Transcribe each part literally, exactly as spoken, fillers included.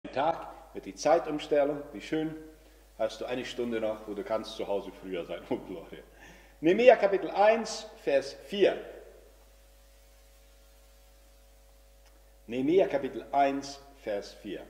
Tag mit die Zeitumstellung, wie schön, hast du eine Stunde noch, wo du kannst zu Hause früher sein. Oh, Gloria. Nehemia Kapitel eins, Vers vier. Nehemia Kapitel eins, Vers vier.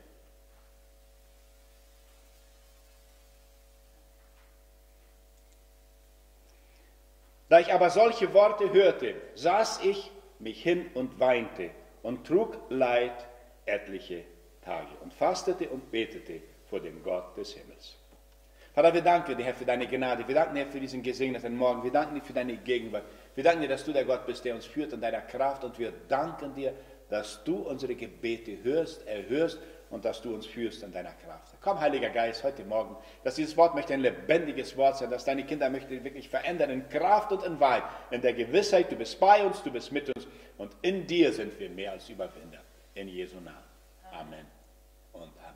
Da ich aber solche Worte hörte, saß ich mich hin und weinte und trug Leid etliche Tage und fastete und betete vor dem Gott des Himmels. Vater, wir danken dir, Herr, für deine Gnade. Wir danken dir, Herr, für diesen gesegneten Morgen. Wir danken dir für deine Gegenwart. Wir danken dir, dass du der Gott bist, der uns führt in deiner Kraft. Und wir danken dir, dass du unsere Gebete hörst, erhörst und dass du uns führst in deiner Kraft. Komm, Heiliger Geist, heute Morgen, dass dieses Wort möchte ein lebendiges Wort sein, dass deine Kinder möchte wirklich verändern in Kraft und in Wahrheit, in der Gewissheit, du bist bei uns, du bist mit uns und in dir sind wir mehr als Überwinder. In Jesu Namen. Amen und Amen.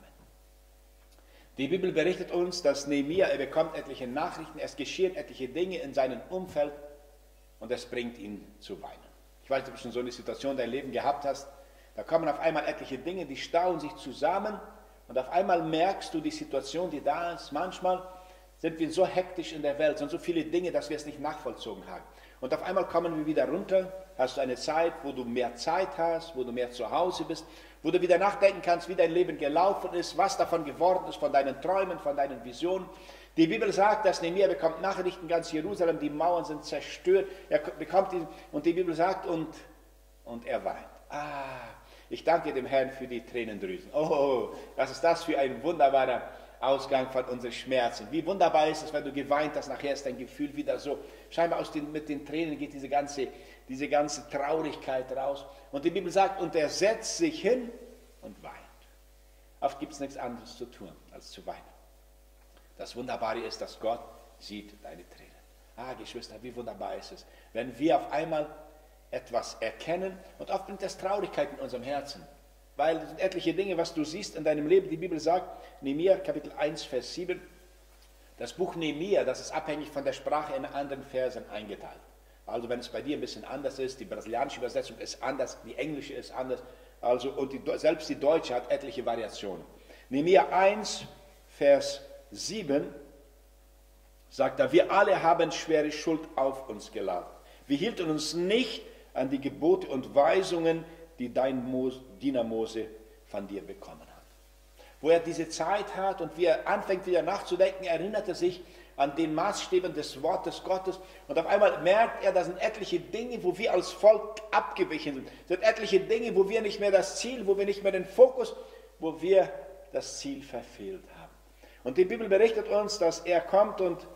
Die Bibel berichtet uns, dass Nehemia, er bekommt etliche Nachrichten, es geschehen etliche Dinge in seinem Umfeld und es bringt ihn zu weinen. Ich weiß nicht, ob du schon so eine Situation in deinem Leben gehabt hast, da kommen auf einmal etliche Dinge, die stauen sich zusammen und auf einmal merkst du die Situation, die da ist. Manchmal sind wir so hektisch in der Welt, sind so viele Dinge, dass wir es nicht nachvollzogen haben. Und auf einmal kommen wir wieder runter, hast du eine Zeit, wo du mehr Zeit hast, wo du mehr zu Hause bist, wo du wieder nachdenken kannst, wie dein Leben gelaufen ist, was davon geworden ist, von deinen Träumen, von deinen Visionen. Die Bibel sagt, dass Nehemia bekommt Nachrichten, ganz Jerusalem, die Mauern sind zerstört, er bekommt die, und die Bibel sagt, und, und er weint. Ah, ich danke dem Herrn für die Tränendrüsen. Oh, was ist das für ein wunderbarer Ausgang von unseren Schmerzen. Wie wunderbar ist es, wenn du geweint hast, nachher ist dein Gefühl wieder so. Scheinbar aus den, mit den Tränen geht diese ganze, diese ganze Traurigkeit raus. Und die Bibel sagt, und er setzt sich hin und weint. Oft gibt es nichts anderes zu tun, als zu weinen. Das Wunderbare ist, dass Gott sieht deine Tränen. Ah, Geschwister, wie wunderbar ist es, wenn wir auf einmal etwas erkennen und oft bringt das Traurigkeit in unserem Herzen. Weil es sind etliche Dinge, was du siehst in deinem Leben. Die Bibel sagt, Nehemia Kapitel eins, Vers sieben, das Buch Nehemia, das ist abhängig von der Sprache in anderen Versen eingeteilt. Also wenn es bei dir ein bisschen anders ist, die brasilianische Übersetzung ist anders, die englische ist anders, also, und die, selbst die deutsche hat etliche Variationen. Nehemia eins, Vers sieben sagt er, wir alle haben schwere Schuld auf uns geladen. Wir hielten uns nicht an die Gebote und Weisungen, die dein Mose, Diener Mose von dir bekommen hat. Wo er diese Zeit hat und wie er anfängt wieder nachzudenken, erinnert er sich an den Maßstäben des Wortes Gottes und auf einmal merkt er, da sind etliche Dinge, wo wir als Volk abgewichen sind. Es sind etliche Dinge, wo wir nicht mehr das Ziel, wo wir nicht mehr den Fokus, wo wir das Ziel verfehlt haben. Und die Bibel berichtet uns, dass er kommt und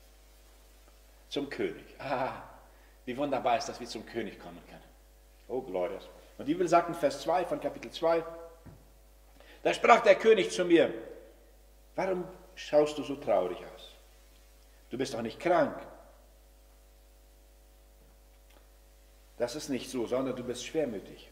zum König. Ah, wie wunderbar ist, dass wir zum König kommen können. Oh, glorious. Und die Bibel sagt in Vers zwei von Kapitel zwei, da sprach der König zu mir, warum schaust du so traurig aus? Du bist doch nicht krank. Das ist nicht so, sondern du bist schwermütig.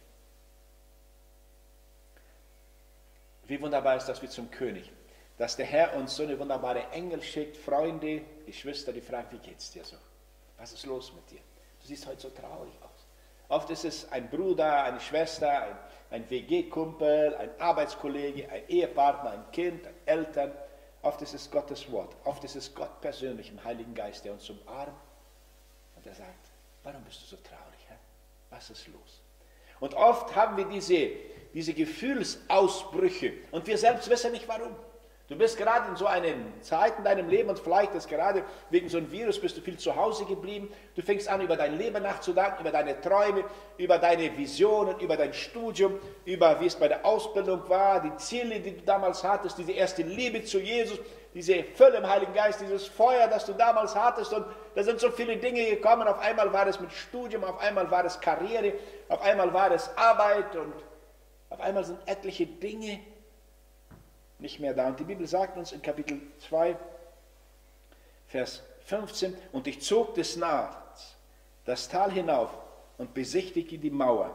Wie wunderbar ist, dass wir zum König, dass der Herr uns so eine wunderbare Engel schickt, Freunde, Geschwister, die fragen, wie geht's dir so? Was ist los mit dir? Du siehst heute so traurig aus. Oft ist es ein Bruder, eine Schwester, ein, ein W G-Kumpel, ein Arbeitskollege, ein Ehepartner, ein Kind, ein Eltern. Oft ist es Gottes Wort. Oft ist es Gott persönlich im Heiligen Geist, der uns umarmt. Und er sagt, warum bist du so traurig? Herr? Was ist los? Und oft haben wir diese, diese Gefühlsausbrüche und wir selbst wissen nicht warum. Du bist gerade in so einer Zeit in deinem Leben und vielleicht ist gerade wegen so einem Virus bist du viel zu Hause geblieben. Du fängst an, über dein Leben nachzudenken, über deine Träume, über deine Visionen, über dein Studium, über wie es bei der Ausbildung war, die Ziele, die du damals hattest, diese erste Liebe zu Jesus, diese Fülle im Heiligen Geist, dieses Feuer, das du damals hattest. Und da sind so viele Dinge gekommen. Auf einmal war es mit Studium, auf einmal war es Karriere, auf einmal war es Arbeit und auf einmal sind etliche Dinge nicht mehr da. Und die Bibel sagt uns in Kapitel zwei, Vers fünfzehn, und ich zog des Nachts das Tal hinauf und besichtigte die Mauer.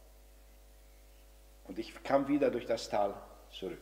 Und ich kam wieder durch das Tal zurück.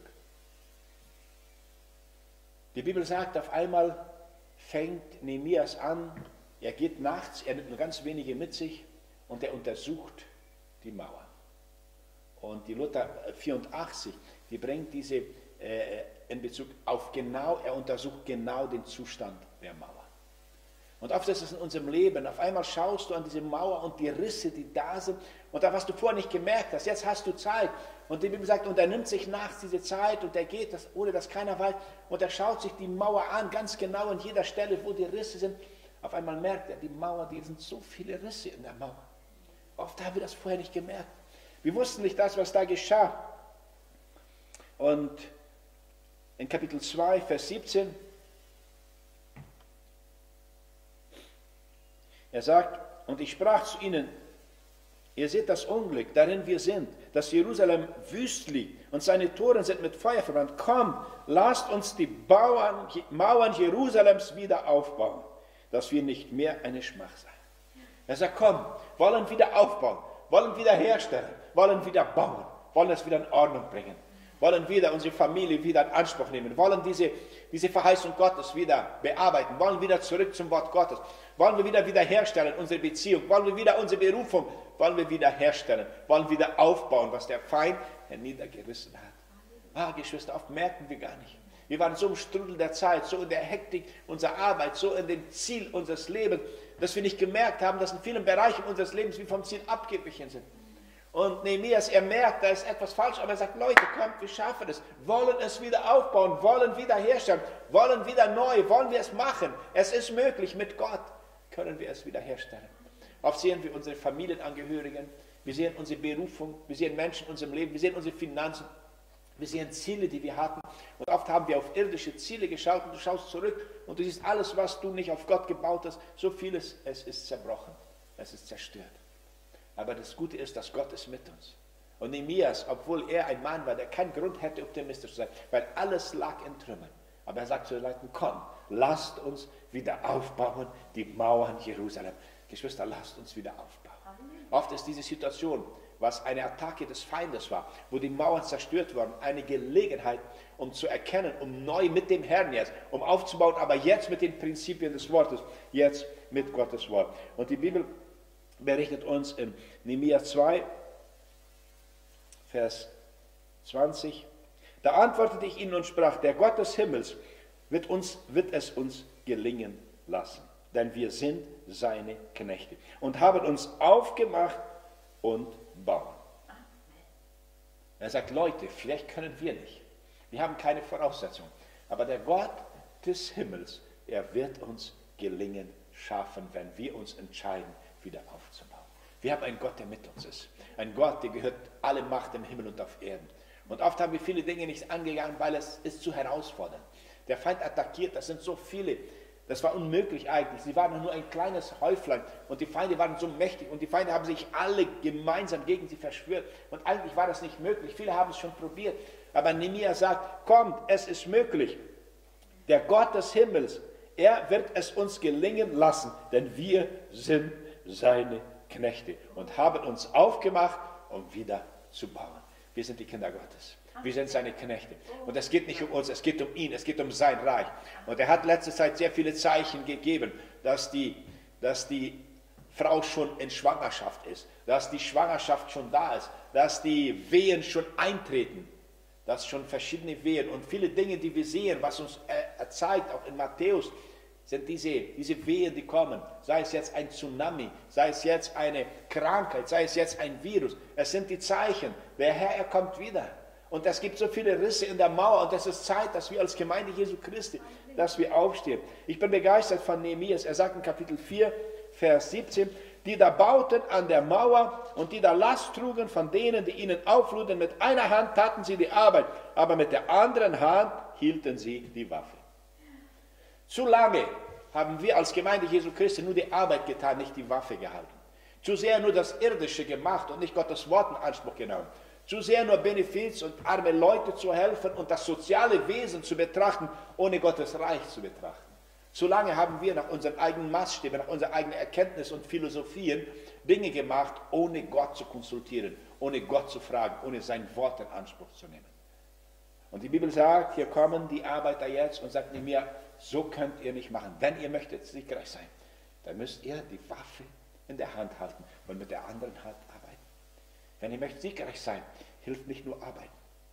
Die Bibel sagt, auf einmal fängt Nehemias an, er geht nachts, er nimmt nur ganz wenige mit sich und er untersucht die Mauer. Und die Luther vierundachtzig die bringt diese äh, in Bezug auf genau, er untersucht genau den Zustand der Mauer. Und oft ist es in unserem Leben, auf einmal schaust du an diese Mauer und die Risse, die da sind, und da, was du vorher nicht gemerkt hast, jetzt hast du Zeit. Und die Bibel sagt, und er nimmt sich nachts diese Zeit und er geht, das, ohne dass keiner weiß, und er schaut sich die Mauer an, ganz genau an jeder Stelle, wo die Risse sind. Auf einmal merkt er, die Mauer, die sind so viele Risse in der Mauer. Oft haben wir das vorher nicht gemerkt. Wir wussten nicht das, was da geschah. Und in Kapitel zwei, Vers siebzehn, er sagt, und ich sprach zu ihnen, ihr seht das Unglück, darin wir sind, dass Jerusalem wüst liegt und seine Toren sind mit Feuer verbrannt. Komm, lasst uns die Bauern, Mauern Jerusalems wieder aufbauen, dass wir nicht mehr eine Schmach sein. Er sagt, komm, wollen wieder aufbauen, wollen wieder herstellen, wollen wieder bauen, wollen es wieder in Ordnung bringen, wollen wieder unsere Familie wieder in Anspruch nehmen, wollen diese, diese Verheißung Gottes wieder bearbeiten, wollen wieder zurück zum Wort Gottes, wollen wir wieder wiederherstellen, unsere Beziehung, wollen wir wieder unsere Berufung, wollen wir wiederherstellen, wollen wieder aufbauen, was der Feind herniedergerissen hat. Ah, Geschwister, oft merken wir gar nicht. Wir waren so im Strudel der Zeit, so in der Hektik unserer Arbeit, so in dem Ziel unseres Lebens, dass wir nicht gemerkt haben, dass in vielen Bereichen unseres Lebens wir vom Ziel abgewichen sind. Und Nehemias, er merkt, da ist etwas falsch, aber er sagt, Leute, kommt, wir schaffen es, wollen es wieder aufbauen, wollen wieder herstellen, wollen wieder neu, wollen wir es machen. Es ist möglich, mit Gott können wir es wieder herstellen. Oft sehen wir unsere Familienangehörigen, wir sehen unsere Berufung, wir sehen Menschen in unserem Leben, wir sehen unsere Finanzen, wir sehen Ziele, die wir hatten. Und oft haben wir auf irdische Ziele geschaut und du schaust zurück und du siehst alles, was du nicht auf Gott gebaut hast, so vieles, es ist zerbrochen, es ist zerstört. Aber das Gute ist, dass Gott ist mit uns. Und Nehemias, obwohl er ein Mann war, der keinen Grund hätte, optimistisch zu sein, weil alles lag in Trümmern. Aber er sagt zu den Leuten, komm, lasst uns wieder aufbauen, die Mauern Jerusalem. Geschwister, lasst uns wieder aufbauen. Oft ist diese Situation, was eine Attacke des Feindes war, wo die Mauern zerstört wurden, eine Gelegenheit, um zu erkennen, um neu mit dem Herrn jetzt, um aufzubauen, aber jetzt mit den Prinzipien des Wortes, jetzt mit Gottes Wort. Und die Bibel berichtet uns in Nehemia zwei, Vers zwanzig, da antwortete ich ihnen und sprach, der Gott des Himmels wird, uns, wird es uns gelingen lassen, denn wir sind seine Knechte und haben uns aufgemacht und bauen. Er sagt, Leute, vielleicht können wir nicht, wir haben keine Voraussetzungen, aber der Gott des Himmels, er wird uns gelingen schaffen, wenn wir uns entscheiden, wieder aufzubauen. Wir haben einen Gott, der mit uns ist. Ein Gott, der gehört alle Macht im Himmel und auf Erden. Und oft haben wir viele Dinge nicht angegangen, weil es ist zu herausfordernd. Der Feind attackiert, das sind so viele. Das war unmöglich eigentlich. Sie waren nur ein kleines Häuflein und die Feinde waren so mächtig und die Feinde haben sich alle gemeinsam gegen sie verschwört. Und eigentlich war das nicht möglich. Viele haben es schon probiert. Aber Nehemia sagt, kommt, es ist möglich. Der Gott des Himmels, er wird es uns gelingen lassen, denn wir sind seine Knechte und haben uns aufgemacht, um wieder zu bauen. Wir sind die Kinder Gottes. Wir sind seine Knechte. Und es geht nicht um uns, es geht um ihn, es geht um sein Reich. Und er hat letzte Zeit sehr viele Zeichen gegeben, dass die, dass die Frau schon in Schwangerschaft ist, dass die Schwangerschaft schon da ist, dass die Wehen schon eintreten, dass schon verschiedene Wehen und viele Dinge, die wir sehen, was uns er zeigt, auch in Matthäus, sind diese, diese Wehen, die kommen, sei es jetzt ein Tsunami, sei es jetzt eine Krankheit, sei es jetzt ein Virus. Es sind die Zeichen, der Herr, er kommt wieder. Und es gibt so viele Risse in der Mauer und es ist Zeit, dass wir als Gemeinde Jesu Christi, dass wir aufstehen. Ich bin begeistert von Nehemias. Er sagt in Kapitel vier, Vers siebzehn, die da bauten an der Mauer und die da Last trugen von denen, die ihnen aufluden, mit einer Hand taten sie die Arbeit, aber mit der anderen Hand hielten sie die Waffe. Zu lange haben wir als Gemeinde Jesu Christi nur die Arbeit getan, nicht die Waffe gehalten. Zu sehr nur das Irdische gemacht und nicht Gottes Wort in Anspruch genommen. Zu sehr nur Benefiz und arme Leute zu helfen und das soziale Wesen zu betrachten, ohne Gottes Reich zu betrachten. Zu lange haben wir nach unseren eigenen Maßstäben, nach unserer eigenen Erkenntnis und Philosophien Dinge gemacht, ohne Gott zu konsultieren, ohne Gott zu fragen, ohne sein Wort in Anspruch zu nehmen. Und die Bibel sagt, hier kommen die Arbeiter jetzt und sagt mir, so könnt ihr nicht machen. Wenn ihr möchtet siegreich sein, dann müsst ihr die Waffe in der Hand halten und mit der anderen Hand arbeiten. Wenn ihr möchtet siegreich sein, hilft nicht nur arbeiten.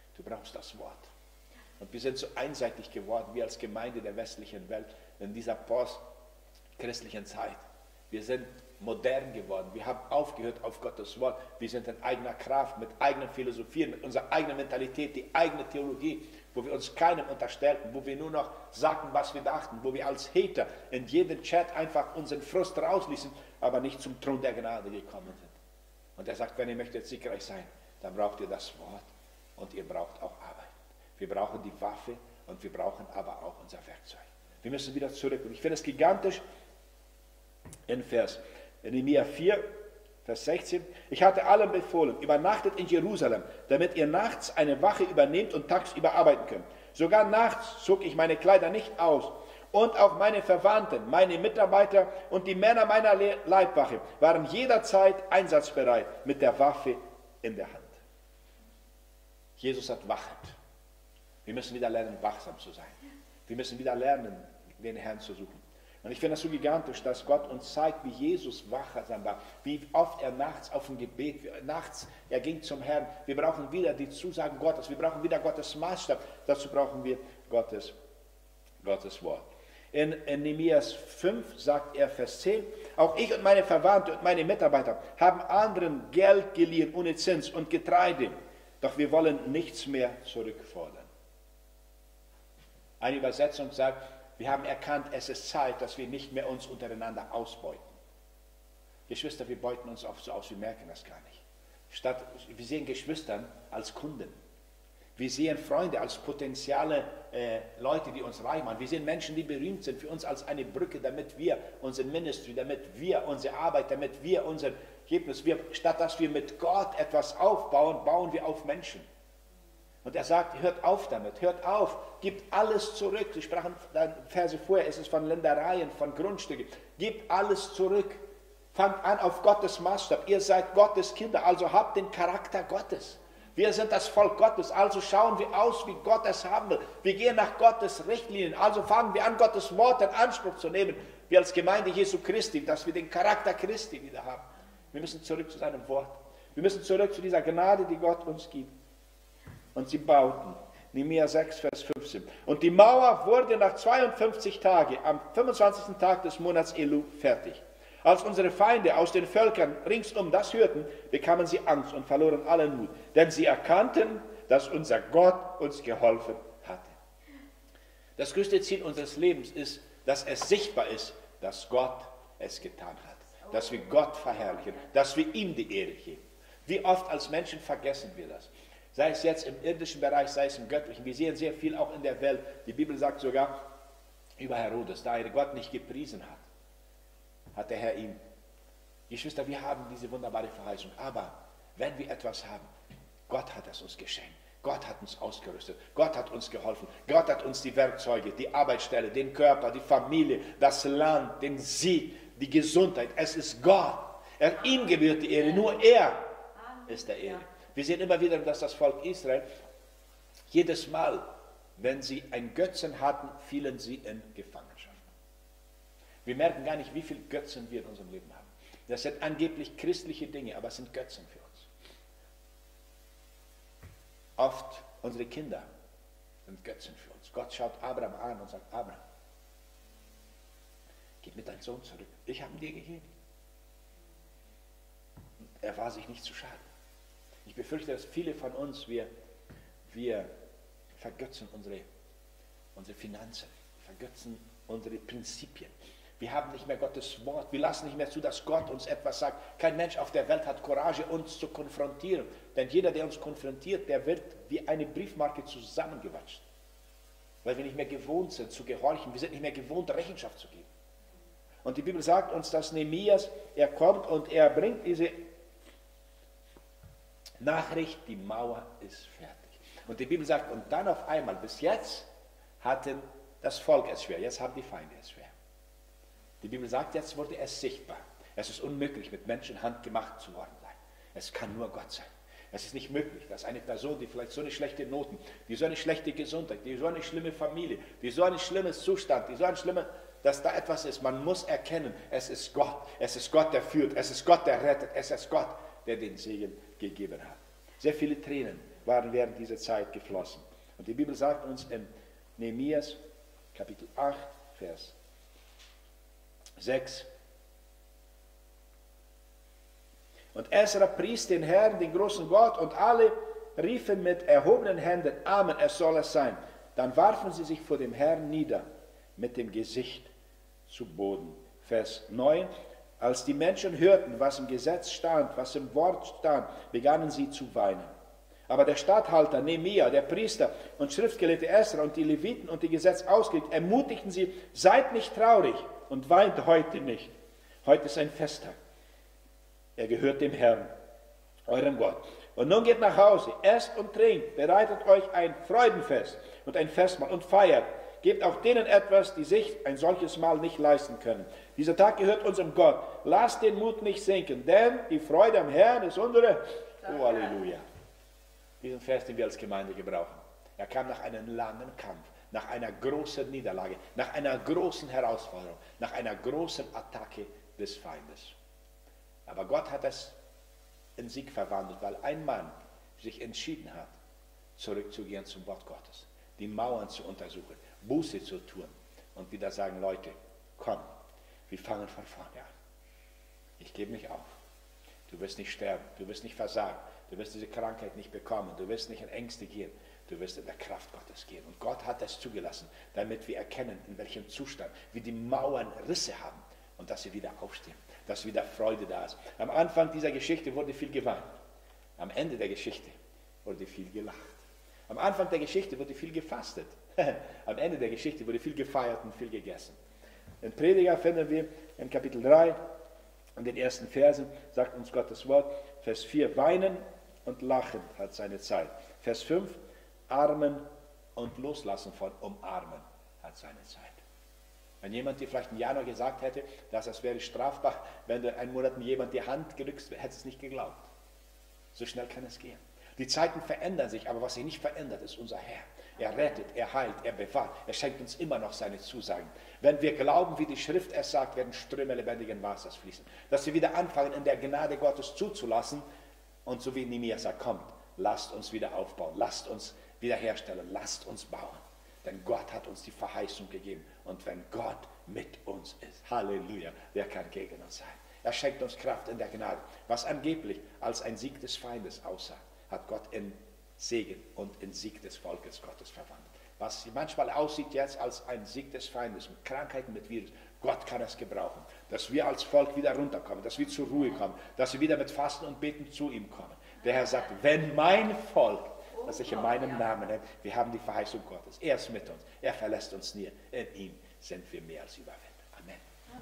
Du brauchst das Wort. Und wir sind so einseitig geworden, wir als Gemeinde der westlichen Welt, in dieser postchristlichen Zeit. Wir sind modern geworden, wir haben aufgehört auf Gottes Wort, wir sind in eigener Kraft, mit eigenen Philosophien, mit unserer eigenen Mentalität, die eigene Theologie, wo wir uns keinem unterstellten, wo wir nur noch sagten, was wir dachten, wo wir als Hater in jedem Chat einfach unseren Frust rausließen, aber nicht zum Thron der Gnade gekommen sind. Und er sagt, wenn ihr möchtet siegreich sein, dann braucht ihr das Wort und ihr braucht auch Arbeit. Wir brauchen die Waffe und wir brauchen aber auch unser Werkzeug. Wir müssen wieder zurück. Und ich finde es gigantisch in Vers in Nehemia vier, Vers sechzehn. Ich hatte allen befohlen, übernachtet in Jerusalem, damit ihr nachts eine Wache übernehmt und tagsüber arbeiten könnt. Sogar nachts zog ich meine Kleider nicht aus. Und auch meine Verwandten, meine Mitarbeiter und die Männer meiner Leibwache waren jederzeit einsatzbereit mit der Waffe in der Hand. Jesus hat wachend. Wir müssen wieder lernen, wachsam zu sein. Wir müssen wieder lernen, den Herrn zu suchen. Und ich finde das so gigantisch, dass Gott uns zeigt, wie Jesus wachsam war, wie oft er nachts auf dem Gebet, nachts, er ging zum Herrn. Wir brauchen wieder die Zusagen Gottes, wir brauchen wieder Gottes Maßstab. Dazu brauchen wir Gottes, Gottes Wort. In, in Nehemia fünf sagt er, Vers zehn, auch ich und meine Verwandten und meine Mitarbeiter haben anderen Geld geliehen ohne Zins und Getreide, doch wir wollen nichts mehr zurückfordern. Eine Übersetzung sagt, wir haben erkannt, es ist Zeit, dass wir nicht mehr uns untereinander ausbeuten. Geschwister, wir beuten uns oft so aus, wir merken das gar nicht. Statt, wir sehen Geschwistern als Kunden. Wir sehen Freunde als potenzielle äh, Leute, die uns reich machen. Wir sehen Menschen, die berühmt sind, für uns als eine Brücke, damit wir unser Ministry, damit wir unsere Arbeit, damit wir unser Ergebnis, wir, statt dass wir mit Gott etwas aufbauen, bauen wir auf Menschen. Und er sagt, hört auf damit, hört auf, gebt alles zurück. Sie sprachen dann Verse vorher, es ist von Ländereien, von Grundstücken. Gebt alles zurück. Fangt an auf Gottes Maßstab. Ihr seid Gottes Kinder, also habt den Charakter Gottes. Wir sind das Volk Gottes, also schauen wir aus, wie Gott es haben will. Wir gehen nach Gottes Richtlinien, also fangen wir an, Gottes Wort in Anspruch zu nehmen. Wir als Gemeinde Jesu Christi, dass wir den Charakter Christi wieder haben. Wir müssen zurück zu seinem Wort. Wir müssen zurück zu dieser Gnade, die Gott uns gibt. Und sie bauten. Nehemia sechs, Vers fünfzehn. Und die Mauer wurde nach zweiundfünfzig Tagen, am fünfundzwanzigsten Tag des Monats Elu, fertig. Als unsere Feinde aus den Völkern ringsum das hörten, bekamen sie Angst und verloren allen Mut. Denn sie erkannten, dass unser Gott uns geholfen hatte. Das größte Ziel unseres Lebens ist, dass es sichtbar ist, dass Gott es getan hat. Dass wir Gott verherrlichen, dass wir ihm die Ehre geben. Wie oft als Menschen vergessen wir das? Sei es jetzt im irdischen Bereich, sei es im göttlichen. Wir sehen sehr viel auch in der Welt. Die Bibel sagt sogar über Herodes, da er Gott nicht gepriesen hat, hat der Herr ihn. Geschwister, wir haben diese wunderbare Verheißung. Aber wenn wir etwas haben, Gott hat es uns geschenkt. Gott hat uns ausgerüstet. Gott hat uns geholfen. Gott hat uns die Werkzeuge, die Arbeitsstelle, den Körper, die Familie, das Land, den Sieg, die Gesundheit. Es ist Gott. Er, ihm gebührt die Ehre. Nur er ist der Ehre. Wir sehen immer wieder, dass das Volk Israel jedes Mal, wenn sie einen Götzen hatten, fielen sie in Gefangenschaft. Wir merken gar nicht, wie viele Götzen wir in unserem Leben haben. Das sind angeblich christliche Dinge, aber es sind Götzen für uns. Oft unsere Kinder sind Götzen für uns. Gott schaut Abraham an und sagt, Abraham, gib mir deinen Sohn zurück. Ich habe ihn dir gegeben. Und er war sich nicht zu schade. Ich befürchte, dass viele von uns, wir, wir vergötzen unsere, unsere Finanzen, vergötzen unsere Prinzipien. Wir haben nicht mehr Gottes Wort. Wir lassen nicht mehr zu, dass Gott uns etwas sagt. Kein Mensch auf der Welt hat Courage, uns zu konfrontieren. Denn jeder, der uns konfrontiert, der wird wie eine Briefmarke zusammengewatscht. Weil wir nicht mehr gewohnt sind zu gehorchen. Wir sind nicht mehr gewohnt, Rechenschaft zu geben. Und die Bibel sagt uns, dass Nehemias, er kommt und er bringt diese Nachricht, die Mauer ist fertig. Und die Bibel sagt, und dann auf einmal, bis jetzt hatten das Volk es schwer, jetzt haben die Feinde es schwer. Die Bibel sagt, jetzt wurde es sichtbar. Es ist unmöglich, mit Menschenhand gemacht zu worden sein. Es kann nur Gott sein. Es ist nicht möglich, dass eine Person, die vielleicht so eine schlechte Noten, die so eine schlechte Gesundheit, die so eine schlimme Familie, die so ein schlimmes Zustand, die so ein schlimmer, dass da etwas ist. Man muss erkennen, es ist Gott. Es ist Gott, der führt. Es ist Gott, der rettet. Es ist Gott, der den Segen gegeben hat. Sehr viele Tränen waren während dieser Zeit geflossen. Und die Bibel sagt uns in Nehemias Kapitel acht, Vers sechs, und Esra pries den Herrn, den großen Gott, und alle riefen mit erhobenen Händen, Amen, es soll es sein. Dann warfen sie sich vor dem Herrn nieder, mit dem Gesicht zu Boden. Vers neun, als die Menschen hörten, was im Gesetz stand, was im Wort stand, begannen sie zu weinen. Aber der Statthalter Nehemia, der Priester und Schriftgelehrte Esra und die Leviten und die Gesetzausgelegten ermutigten sie, seid nicht traurig und weint heute nicht. Heute ist ein Festtag. Er gehört dem Herrn, eurem Gott. Und nun geht nach Hause, esst und trinkt, bereitet euch ein Freudenfest und ein Festmahl und feiert. Gebt auch denen etwas, die sich ein solches Mahl nicht leisten können. Dieser Tag gehört unserem Gott. Lasst den Mut nicht sinken, denn die Freude am Herrn ist unsere... Oh, Halleluja. Diesen Vers, den wir als Gemeinde gebrauchen. Er kam nach einem langen Kampf, nach einer großen Niederlage, nach einer großen Herausforderung, nach einer großen Attacke des Feindes. Aber Gott hat es in Sieg verwandelt, weil ein Mann sich entschieden hat, zurückzugehen zum Wort Gottes, die Mauern zu untersuchen, Buße zu tun und wieder sagen, Leute, komm, wir fangen von vorne an. Ich gebe mich auf. Du wirst nicht sterben, du wirst nicht versagen, du wirst diese Krankheit nicht bekommen, du wirst nicht in Ängste gehen, du wirst in der Kraft Gottes gehen. Und Gott hat es zugelassen, damit wir erkennen, in welchem Zustand wir die Mauern Risse haben und dass sie wieder aufstehen, dass wieder Freude da ist. Am Anfang dieser Geschichte wurde viel geweint, am Ende der Geschichte wurde viel gelacht. Am Anfang der Geschichte wurde viel gefastet, am Ende der Geschichte wurde viel gefeiert und viel gegessen. In Prediger finden wir in Kapitel drei, in den ersten Versen, sagt uns Gottes Wort, Vers vier, weinen und lachen hat seine Zeit. Vers fünf, armen und loslassen von umarmen hat seine Zeit. Wenn jemand dir vielleicht im Januar gesagt hätte, dass es wäre strafbar, wenn du einen Monat mit jemand die Hand gedrückt, hättest du es nicht geglaubt. So schnell kann es gehen. Die Zeiten verändern sich, aber was sich nicht verändert, ist unser Herr. Er rettet, er heilt, er bewahrt, er schenkt uns immer noch seine Zusagen. Wenn wir glauben, wie die Schrift es sagt, werden Ströme lebendigen Wassers fließen. Dass wir wieder anfangen, in der Gnade Gottes zuzulassen und so wie Nehemia sagt, kommt, lasst uns wieder aufbauen, lasst uns wiederherstellen, lasst uns bauen. Denn Gott hat uns die Verheißung gegeben. Und wenn Gott mit uns ist, Halleluja, wer kann gegen uns sein? Er schenkt uns Kraft in der Gnade. Was angeblich als ein Sieg des Feindes aussah, hat Gott in Segen und in Sieg des Volkes Gottes verwandelt. Was manchmal aussieht jetzt als ein Sieg des Feindes, mit Krankheiten, mit Virus, Gott kann es gebrauchen, dass wir als Volk wieder runterkommen, dass wir zur Ruhe kommen, dass wir wieder mit Fasten und Beten zu ihm kommen. Der Herr sagt, wenn mein Volk, das sich in meinem Namen nennt, wir haben die Verheißung Gottes, er ist mit uns, er verlässt uns nie, in ihm sind wir mehr als Überwinder. Amen.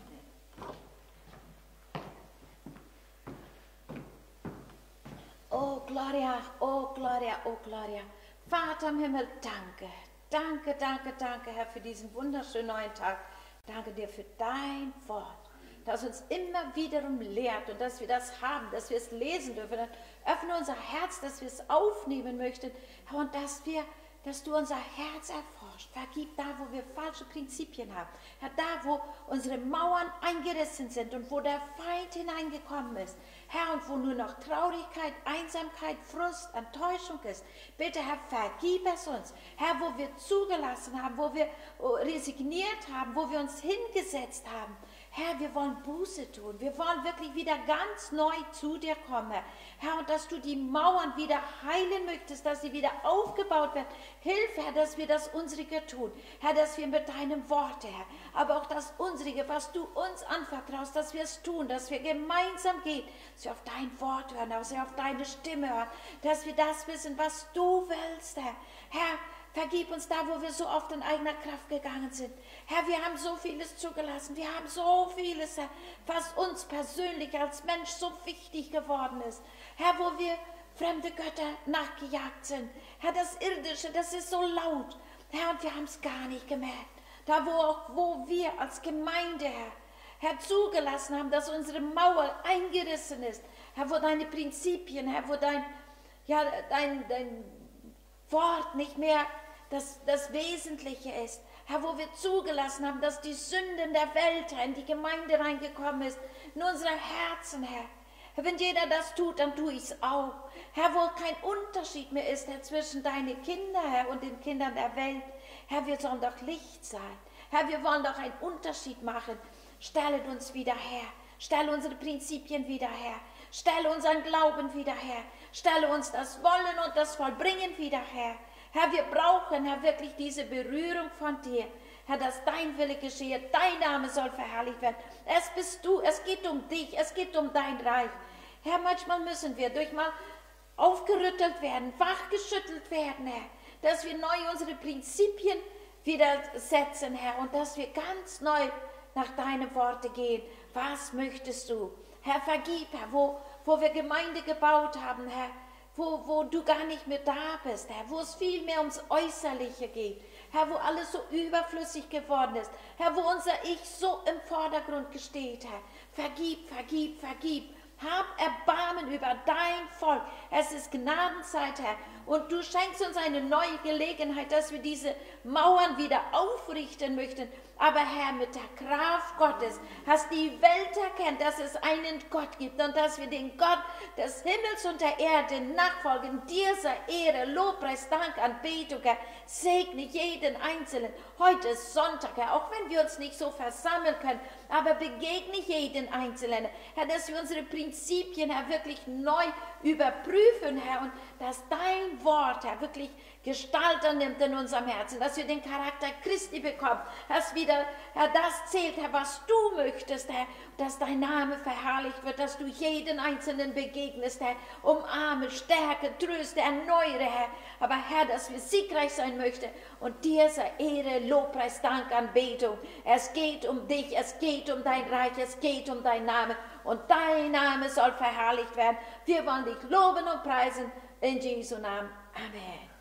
Oh Gloria, oh Gloria, oh Gloria. Vater im Himmel, danke, danke, danke, danke, Herr, für diesen wunderschönen neuen Tag. Danke dir für dein Wort, das uns immer wiederum lehrt und dass wir das haben, dass wir es lesen dürfen. Dann öffne unser Herz, dass wir es aufnehmen möchten, Herr, und dass wir, dass du unser Herz erforscht. Vergib da, wo wir falsche Prinzipien haben. Herr, da, wo unsere Mauern eingerissen sind und wo der Feind hineingekommen ist. Herr, und wo nur noch Traurigkeit, Einsamkeit, Frust, Enttäuschung ist. Bitte, Herr, vergib es uns. Herr, wo wir zugelassen haben, wo wir resigniert haben, wo wir uns hingesetzt haben. Herr, wir wollen Buße tun. Wir wollen wirklich wieder ganz neu zu dir kommen, Herr. Herr, und dass du die Mauern wieder heilen möchtest, dass sie wieder aufgebaut werden. Hilf, Herr, dass wir das Unsrige tun. Herr, dass wir mit deinem Wort, Herr, aber auch das Unsrige, was du uns anvertraust, dass wir es tun, dass wir gemeinsam gehen, dass wir auf dein Wort hören, dass wir auf deine Stimme hören, dass wir das wissen, was du willst, Herr. Herr, vergib uns da, wo wir so oft in eigener Kraft gegangen sind. Herr, wir haben so vieles zugelassen. Wir haben so vieles, Herr, was uns persönlich als Mensch so wichtig geworden ist. Herr, wo wir fremde Götter nachgejagt sind. Herr, das Irdische, das ist so laut. Herr, und wir haben es gar nicht gemerkt. Da, wo auch, wo wir als Gemeinde, Herr, Herr, zugelassen haben, dass unsere Mauer eingerissen ist. Herr, wo deine Prinzipien, Herr, wo dein, ja, dein, dein Wort nicht mehr das, das Wesentliche ist. Herr, wo wir zugelassen haben, dass die Sünde in der Welt, Herr, in die Gemeinde reingekommen ist, in unsere Herzen, Herr. Herr, wenn jeder das tut, dann tue ich es auch. Herr, wo kein Unterschied mehr ist, Herr, zwischen deinen Kindern, Herr, und den Kindern der Welt. Herr, wir sollen doch Licht sein. Herr, wir wollen doch einen Unterschied machen. Stellet uns wieder her. Stelle unsere Prinzipien wieder her. Stelle unseren Glauben wieder her. Stelle uns das Wollen und das Vollbringen wieder her. Herr, wir brauchen, Herr, wirklich diese Berührung von dir. Herr, dass dein Wille geschehe, dein Name soll verherrlicht werden. Es bist du, es geht um dich, es geht um dein Reich. Herr, manchmal müssen wir durch mal aufgerüttelt werden, wachgeschüttelt werden, Herr, dass wir neu unsere Prinzipien wieder setzen, Herr, und dass wir ganz neu nach deinen Worten gehen. Was möchtest du? Herr, vergib, Herr, wo, wo wir Gemeinde gebaut haben, Herr, wo, wo du gar nicht mehr da bist, Herr, wo es viel mehr ums Äußerliche geht, Herr, wo alles so überflüssig geworden ist, Herr, wo unser Ich so im Vordergrund steht, Herr. Vergib, vergib, vergib. Hab Erbarmen über dein Volk. Es ist Gnadenzeit, Herr. Und du schenkst uns eine neue Gelegenheit, dass wir diese Mauern wieder aufrichten möchten. Aber Herr, mit der Kraft Gottes hast die Welt erkannt, dass es einen Gott gibt und dass wir den Gott des Himmels und der Erde nachfolgen. Dir sei Ehre, Lobpreis, Dank, Anbetung, Herr. Segne jeden Einzelnen. Heute ist Sonntag, Herr, auch wenn wir uns nicht so versammeln können, aber begegne jeden Einzelnen, Herr, dass wir unsere Prinzipien, Herr, wirklich neu überprüfen, Herr, und dass dein Wort, Herr, wirklich Gestalt annimmt in unserem Herzen, dass wir den Charakter Christi bekommen, dass wieder, Herr, das zählt, Herr, was du möchtest, Herr, dass dein Name verherrlicht wird, dass du jeden Einzelnen begegnest, Herr, umarme, stärke, tröste, erneuere, Herr, aber Herr, dass wir siegreich sein möchten und dir sei Ehre, Lobpreis, Dank, Anbetung. Es geht um dich, es geht um dein Reich, es geht um dein Name und dein Name soll verherrlicht werden. Wir wollen dich loben und preisen in Jesu Namen. Amen.